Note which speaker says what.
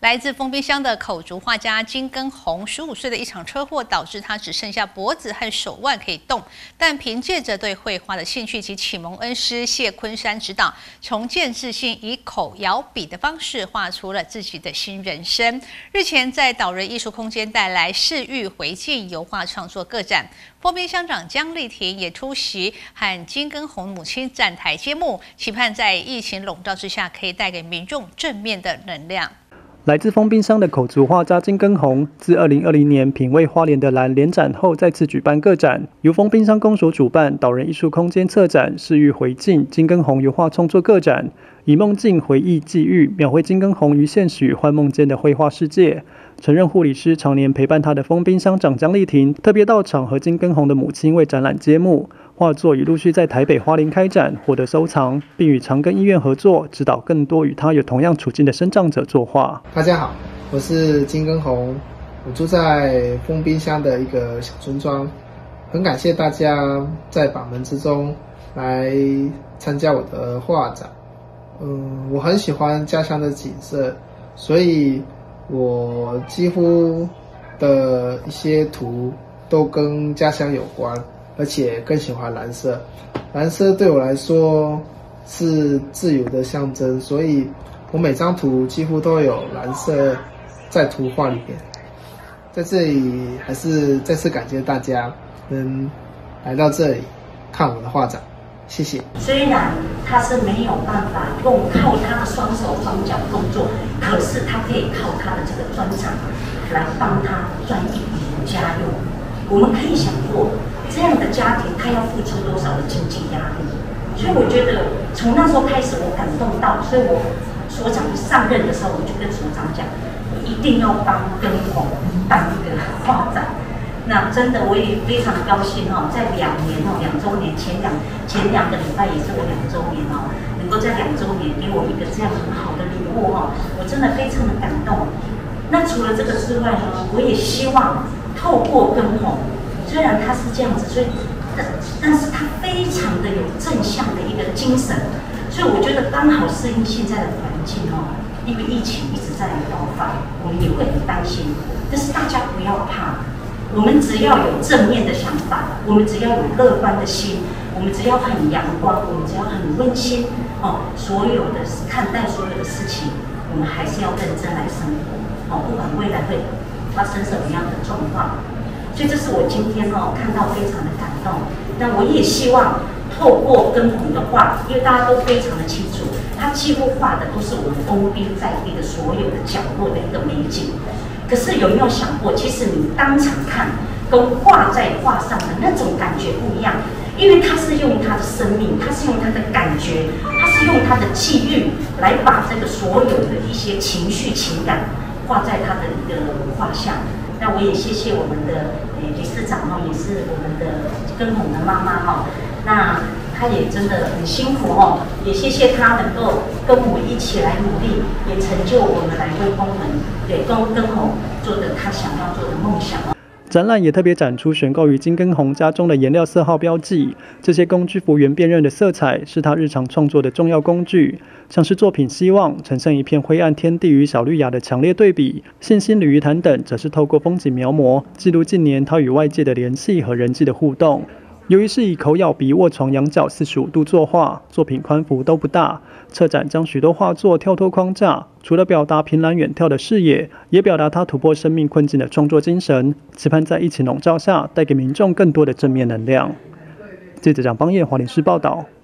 Speaker 1: 来自丰滨乡的口竹画家金根红，15岁的一场车祸导致他只剩下脖子和手腕可以动，但凭借着对绘画的兴趣及启蒙恩师谢昆山指导，重建自信，以口摇笔的方式画出了自己的新人生。日前在岛人艺术空间带来视域回境油画创作个展，丰滨乡长江丽婷也出席，和金根红母亲站台揭幕，期盼在疫情笼罩之下，可以带给民众正面的能量。
Speaker 2: 来自丰滨乡的口竹画家金根红，自2020年品味花莲的蓝联展后，再次举办个展，由丰滨乡公所主办，岛人艺术空间策展视域回境金根红油画创作个展，以梦境回忆际遇，描绘金根红于现实与幻梦间的绘画世界。曾任护理师常年陪伴他的丰滨乡长江丽婷特别到场和金根红的母亲为展览揭幕。画作已陆续在台北花莲开展，获得收藏，并与长庚医院合作，指导更多与他有同样处境的身障者作画。
Speaker 3: 大家好，我是金根红，我住在丰滨乡的一个小村庄，很感谢大家在把门之中来参加我的画展。我很喜欢家乡的景色，所以我几乎的一些图都跟家乡有关，而且更喜欢蓝色。蓝色对我来说是自由的象征，所以我每张图几乎都有蓝色在图画里面。在这里还是再次感谢大家能来到这里看我的画展，谢谢。
Speaker 4: 虽然他是没有办法靠他的双手双脚工作，可是他可以靠他的这个专长来帮他赚一笔家用。我们可以想过，这样的家庭他要付出多少的经济压力？所以我觉得从那时候开始，我感动到，所以我所长上任的时候，我就跟所长讲，我一定要帮根红办一个画展。那真的我也非常高兴哦，在2年哦，2周年前两个礼拜也是我2周年哦，能够在2周年给我一个这样很好的礼物哦，我真的非常的感动。那除了这个之外呢，我也希望透过根红，虽然他是这样子，所以但是他非常的有正向的一个精神，所以我觉得刚好适应现在的环境哦，因为疫情一直在爆发，我们也会很担心，但是大家不要怕。我们只要有正面的想法，我们只要有乐观的心，我们只要很阳光，我们只要很温馨哦，看待所有的事情，我们还是要认真来生活哦，不管未来会发生什么样的状况。所以这是我今天看到非常的感动。那我也希望透过根红的画，因为大家都非常的清楚，他几乎画的都是我们丰滨在地的所有的角落的一个美景。可是有没有想过，其实你当场看跟画在画上的那种感觉不一样，因为他是用他的生命，他是用他的感觉，他是用他的际遇来把这个所有的一些情绪情感画在他的一个画像。那我也谢谢我们的理事长也是我们的根红的妈妈那他也真的很辛苦也谢谢他能够跟我们一起来努力，也成就我们来为公们根红做的他想要做的梦想。
Speaker 2: 展览也特别展出悬挂于金根红家中的颜料色号标记，这些工具复原辨认的色彩是他日常创作的重要工具，像是作品希望呈现一片灰暗天地与小绿芽的强烈对比，信心鲤鱼潭等则是透过风景描摹，记录近年他与外界的联系和人际的互动。由于是以口咬鼻卧床仰角45度作画，作品宽幅都不大，策展将许多画作跳脱框架，除了表达凭栏远眺的视野，也表达他突破生命困境的创作精神，期盼在疫情笼罩下带给民众更多的正面能量。记者蒋邦彦华联视报道。